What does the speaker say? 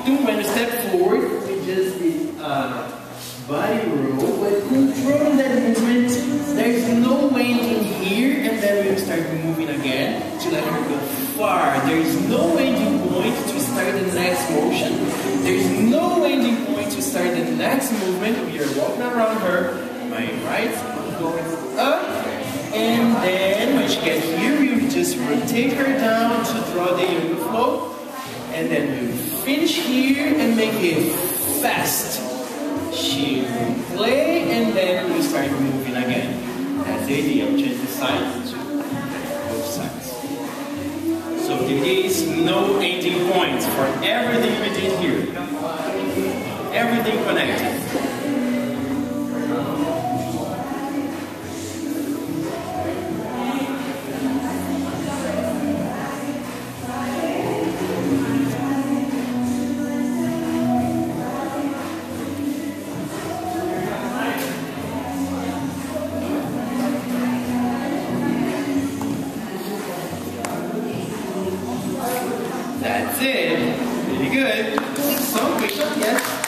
When you step forward, we just did body roll, but controlling that movement. There's no ending here, and then we'll start moving again to let her go far. There's no ending point to start the next motion. There's no ending point to start the next movement. We are walking around her. My right, going up, and then when she gets here, we just rotate her down to draw the yoga flow, and then we'll finish here and make it fast. She will play, and then we'll start moving again. That's the idea. Change the side to both sides. So there is no ending point for everything we did here. Everything connected. That's it. Really good. So, push up, yes.